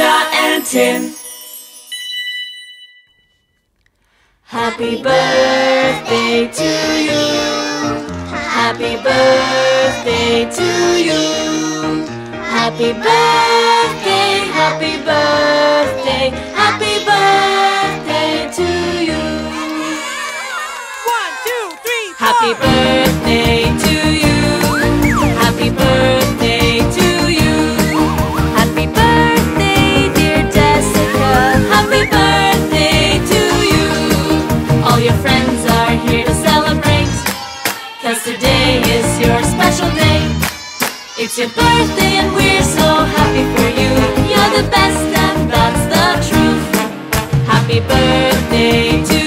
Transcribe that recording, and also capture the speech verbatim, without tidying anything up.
Jessica and Tin. Happy birthday to you. Happy birthday to you. Happy birthday, happy birthday, happy birthday to you. One, two, three, four. Happy birthday to you. Happy birthday to you. Happy birthday, dear Jessica. Happy birthday to you. All your friends are here to celebrate, 'cause today is your special day. It's your birthday and we're so happy for you. You're the best and that's the truth. Happy birthday to